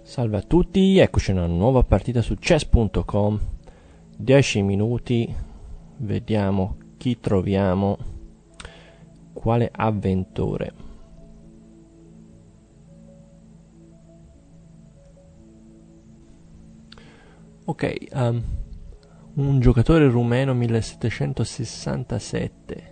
Salve a tutti, eccoci una nuova partita su chess.com. 10 minuti, vediamo chi troviamo, quale avventore. Ok, un giocatore rumeno 1767.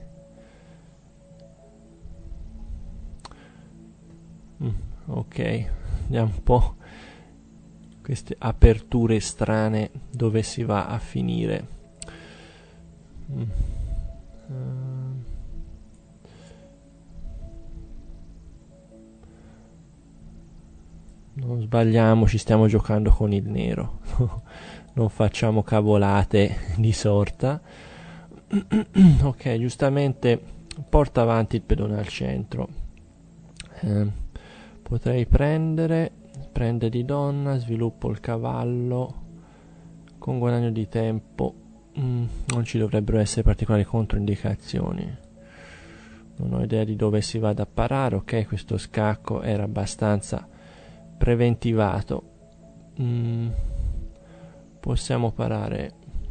Ok, vediamo un po' queste aperture strane dove si va a finire. Non sbagliamoci, stiamo giocando con il nero. Non facciamo cavolate di sorta. Ok, giustamente porta avanti il pedone al centro. Potrei prende di donna, sviluppo il cavallo con guadagno di tempo. Non ci dovrebbero essere particolari controindicazioni. Non ho idea di dove si vada a parare. Ok, questo scacco era abbastanza preventivato. Possiamo parare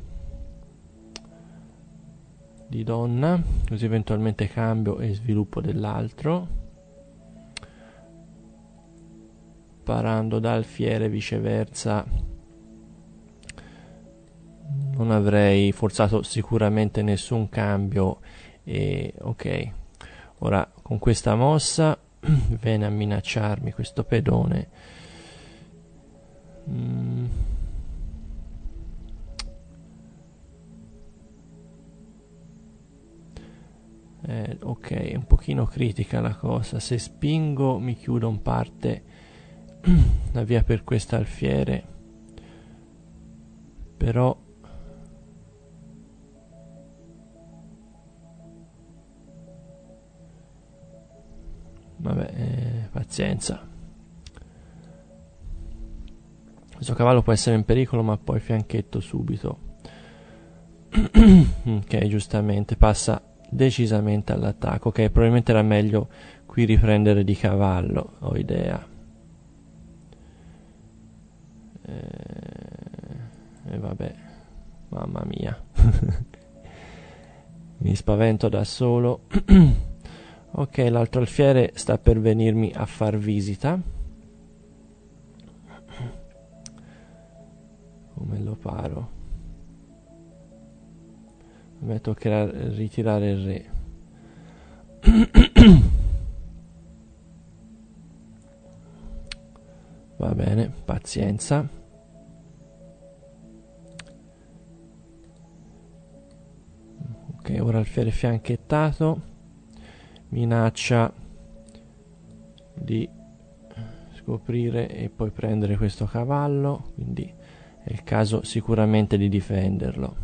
di donna, così eventualmente cambio e sviluppo dell'altro. Parando da alfiere viceversa non avrei forzato sicuramente nessun cambio. E ok, ora con questa mossa viene a minacciarmi questo pedone. Ok, è un pochino critica la cosa. Se spingo mi chiudo in parte la via per questa alfiere, però vabbè, pazienza. Questo cavallo può essere in pericolo, ma poi fianchetto subito. Ok, giustamente passa decisamente all'attacco. Ok, probabilmente era meglio qui riprendere di cavallo, ho idea. E vabbè, mamma mia. Mi spavento da solo. Ok, l'altro alfiere sta per venirmi a far visita. Come lo paro? A me toccherà ritirare il re. Va bene, pazienza. Ok, ora alfiere fianchettato. Minaccia di scoprire e poi prendere questo cavallo, quindi è il caso sicuramente di difenderlo.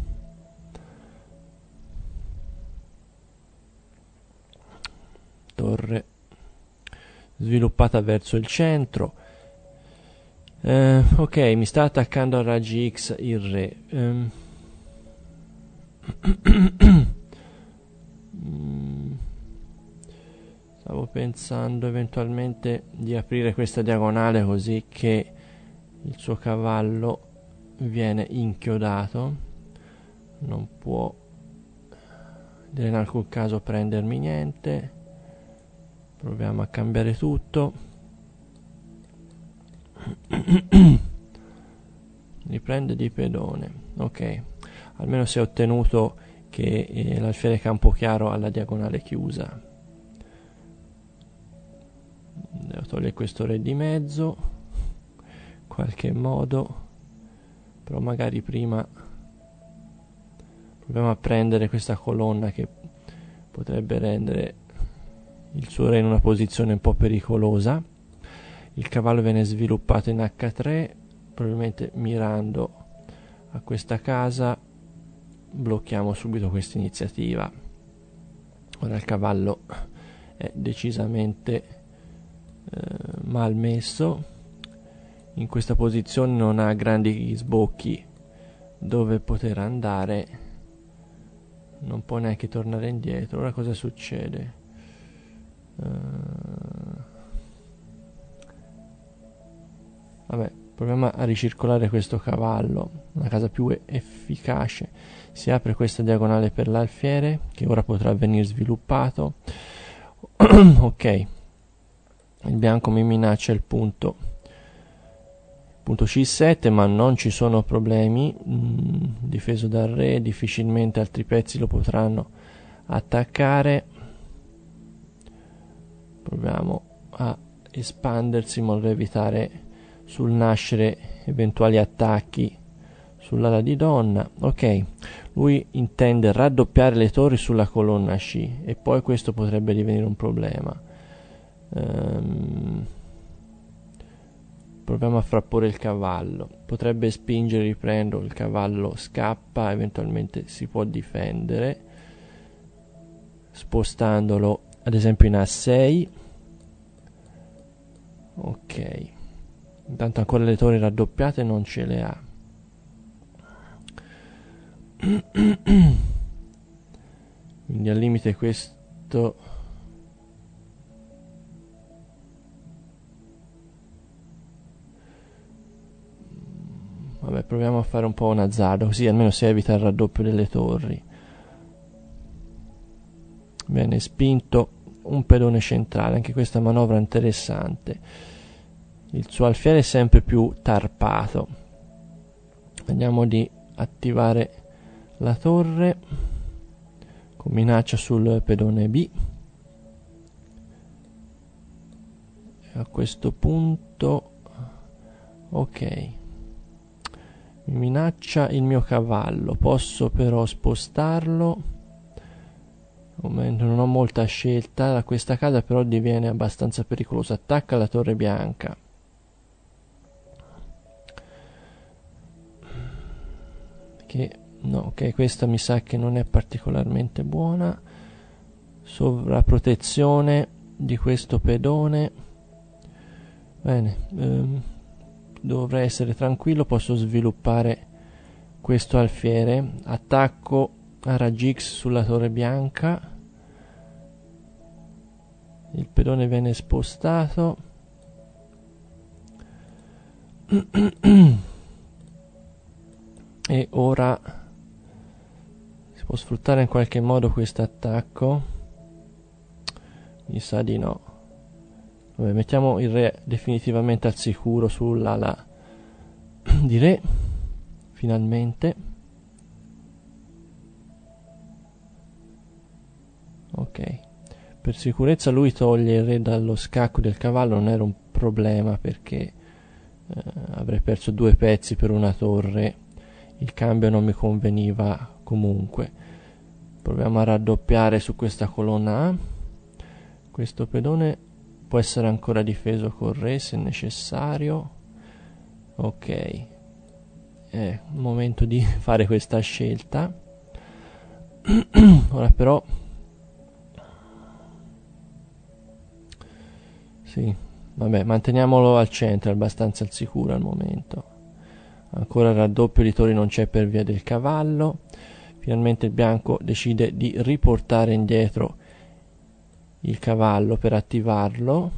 Torre sviluppata verso il centro. Ok, mi sta attaccando a raggi X il re. Stavo pensando eventualmente di aprire questa diagonale così che il suo cavallo viene inchiodato. Non può in alcun caso prendermi niente. Proviamo a cambiare tutto. Riprende di pedone. Ok, almeno si è ottenuto che l'alfiere Campochiaro ha la diagonale chiusa. Devo togliere questo re di mezzo in qualche modo, però magari prima proviamo a prendere questa colonna che potrebbe rendere il suo re in una posizione un po' pericolosa. Il cavallo viene sviluppato in H3, probabilmente mirando a questa casa blocchiamo subito questa iniziativa. Ora il cavallo è decisamente mal messo, in questa posizione non ha grandi sbocchi dove poter andare, non può neanche tornare indietro. Ora cosa succede? Vabbè, Proviamo a ricircolare questo cavallo, una casa più efficace. Si apre questa diagonale per l'alfiere, che ora potrà venire sviluppato. Ok, il bianco mi minaccia il punto C7, ma non ci sono problemi. Difeso dal re, difficilmente altri pezzi lo potranno attaccare. Proviamo a espandersi in modo da evitare sul nascere eventuali attacchi sull'ala di donna. Ok, lui intende raddoppiare le torri sulla colonna C e poi questo potrebbe divenire un problema. Proviamo a frapporre il cavallo. Potrebbe spingere, riprendo, il cavallo scappa, eventualmente si può difendere spostandolo ad esempio in A6. Ok, intanto ancora le torri raddoppiate non ce le ha. Quindi al limite questo vabbè, proviamo a fare un po' un azzardo, così almeno si evita il raddoppio delle torri. Viene spinto un pedone centrale, anche questa manovra interessante. Il suo alfiere è sempre più tarpato. Vediamo di attivare la torre con minaccia sul pedone B. E a questo punto ok, mi minaccia il mio cavallo, posso però spostarlo. Al momento non ho molta scelta, da questa casa però diviene abbastanza pericoloso. Attacca la torre bianca. Che no, ok, questa mi sa che non è particolarmente buona. Sovrapprotezione di questo pedone. Bene, dovrei essere tranquillo, posso sviluppare questo alfiere. Attacco a raggi X sulla torre bianca. Il pedone viene spostato. E ora si può sfruttare in qualche modo questo attacco? Mi sa di no. Vabbè, mettiamo il re definitivamente al sicuro sull'ala di re. Finalmente. Ok. Per sicurezza lui toglie il re dallo scacco del cavallo, non era un problema perché avrei perso 2 pezzi per una torre. Il cambio non mi conveniva comunque. Proviamo a raddoppiare su questa colonna A. Questo pedone può essere ancora difeso col re se necessario. Ok, è il momento di fare questa scelta. Ora però sì, vabbè, manteniamolo al centro, è abbastanza al sicuro al momento. Ancora il raddoppio di torri non c'è per via del cavallo. Finalmente il bianco decide di riportare indietro il cavallo per attivarlo.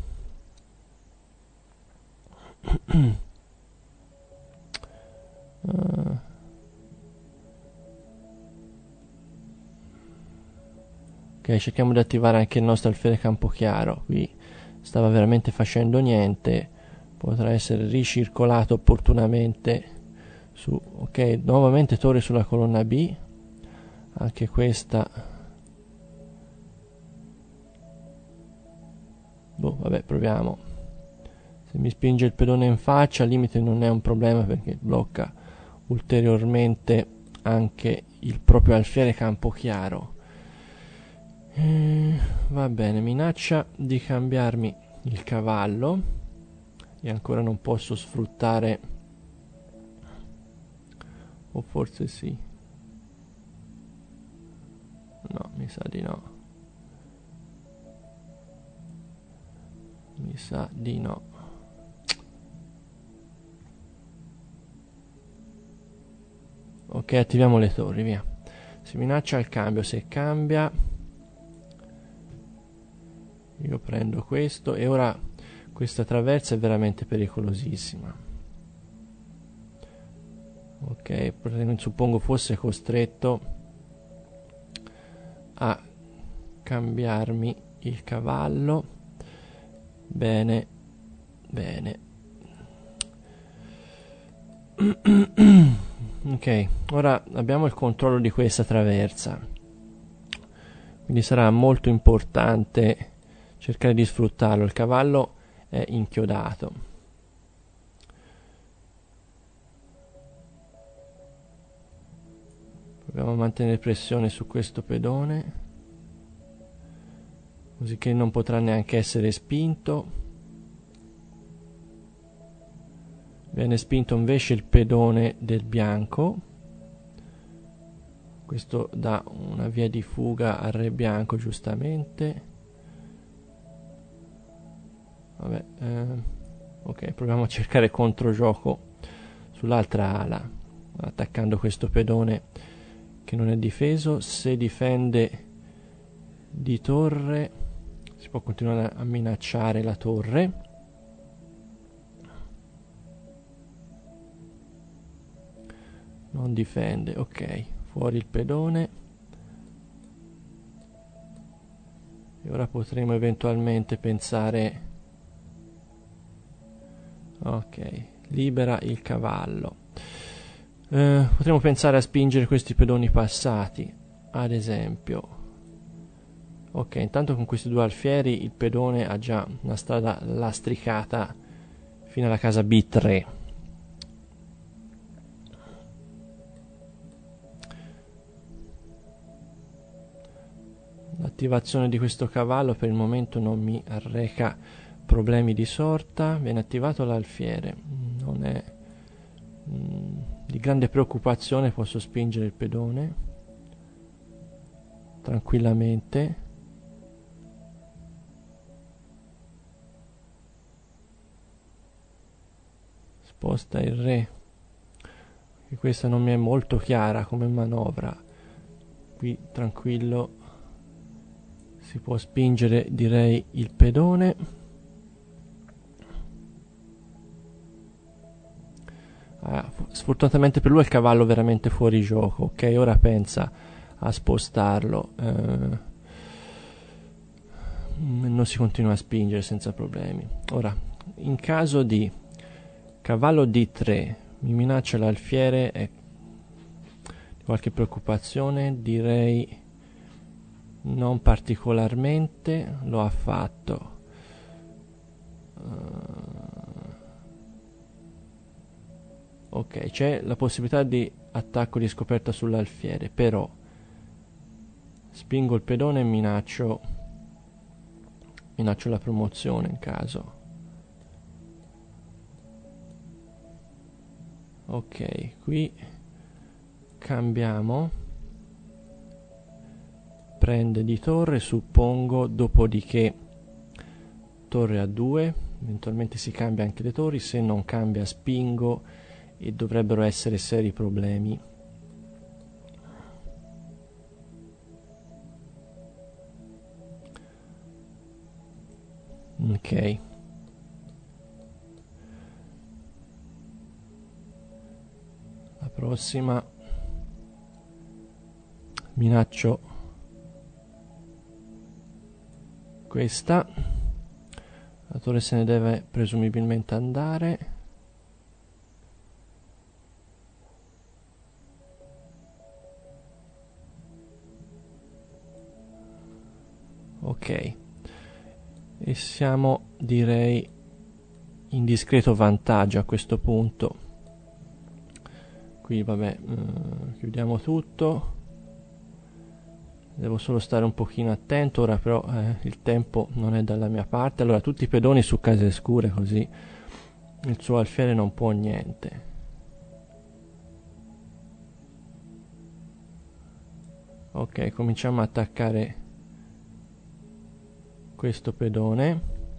Ok, cerchiamo di attivare anche il nostro alfiere Campochiaro. Qui stava veramente facendo niente. Potrà essere ricircolato opportunamente su. Ok, nuovamente torre sulla colonna B. Anche questa. Boh, vabbè, proviamo. Se mi spinge il pedone in faccia, al limite non è un problema perché blocca ulteriormente anche il proprio alfiere Campochiaro. Va bene, minaccia di cambiarmi il cavallo e ancora non posso sfruttare, o forse sì, no, mi sa di no, mi sa di no. Ok, attiviamo le torri, via. Si minaccia il cambio, se cambia io prendo questo e ora questa traversa è veramente pericolosissima. Ok, suppongo fosse costretto a cambiarmi il cavallo. Bene, bene. Ok, ora abbiamo il controllo di questa traversa, quindi sarà molto importante cercare di sfruttarlo. Il cavallo è inchiodato. Proviamo a mantenere pressione su questo pedone, così che non potrà neanche essere spinto. Viene spinto invece il pedone del bianco. Questo dà una via di fuga al re bianco, giustamente. Vabbè, ok, proviamo a cercare controgioco sull'altra ala, attaccando questo pedone che non è difeso. Se difende di torre, si può continuare a minacciare la torre. Non difende, ok, fuori il pedone. E ora potremo eventualmente pensare, ok, libera il cavallo. Potremmo pensare a spingere questi pedoni passati, ad esempio. Ok, intanto con questi due alfieri il pedone ha già una strada lastricata fino alla casa B3. L'attivazione di questo cavallo per il momento non mi arreca problemi di sorta. Viene attivato l'alfiere, non è di grande preoccupazione, posso spingere il pedone tranquillamente. Sposta il re, e questa non mi è molto chiara come manovra. Qui tranquillo, si può spingere, direi, il pedone. Sfortunatamente per lui è il cavallo veramente fuori gioco. Ok, ora pensa a spostarlo, non si continua a spingere senza problemi. Ora, in caso di cavallo D3 mi minaccia l'alfiere e qualche preoccupazione, direi non particolarmente. Lo ha fatto. Ok, c'è la possibilità di attacco di scoperta sull'alfiere, però spingo il pedone e minaccio la promozione in caso. Ok, qui cambiamo, prende di torre, suppongo, dopodiché torre a 2, eventualmente si cambia anche le torri. Se non cambia spingo e dovrebbero essere seri problemi. Ok, la prossima minaccio questa. La torre se ne deve presumibilmente andare. Ok, e siamo, direi, in discreto vantaggio a questo punto. Qui vabbè, chiudiamo tutto. Devo solo stare un pochino attento. Ora però il tempo non è dalla mia parte. Allora tutti i pedoni su case scure, così il suo alfiere non può niente. Ok, cominciamo a attaccare questo pedone.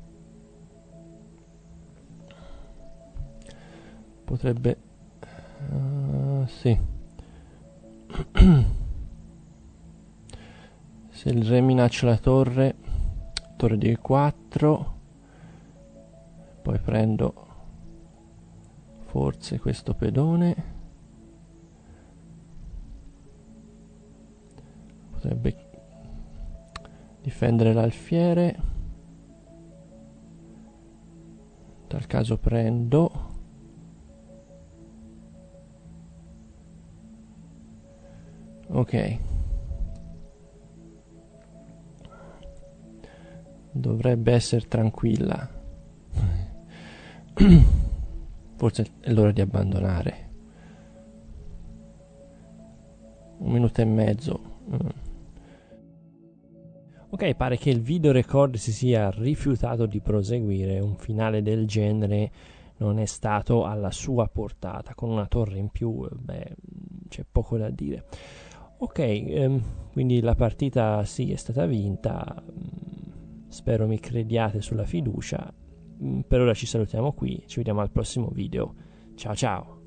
Potrebbe sì. Se il re minaccia la torre, torre di 4, poi prendo forse questo pedone. potrebbe difendere l'alfiere. In tal caso prendo. Ok, dovrebbe essere tranquilla. Forse è l'ora di abbandonare. 1 minuto e mezzo. Ok, pare che il video record si sia rifiutato di proseguire. Un finale del genere non è stato alla sua portata. Con una torre in più, beh, c'è poco da dire. Ok, quindi la partita sì è stata vinta. Spero mi crediate sulla fiducia. Per ora ci salutiamo qui, ci vediamo al prossimo video. Ciao ciao!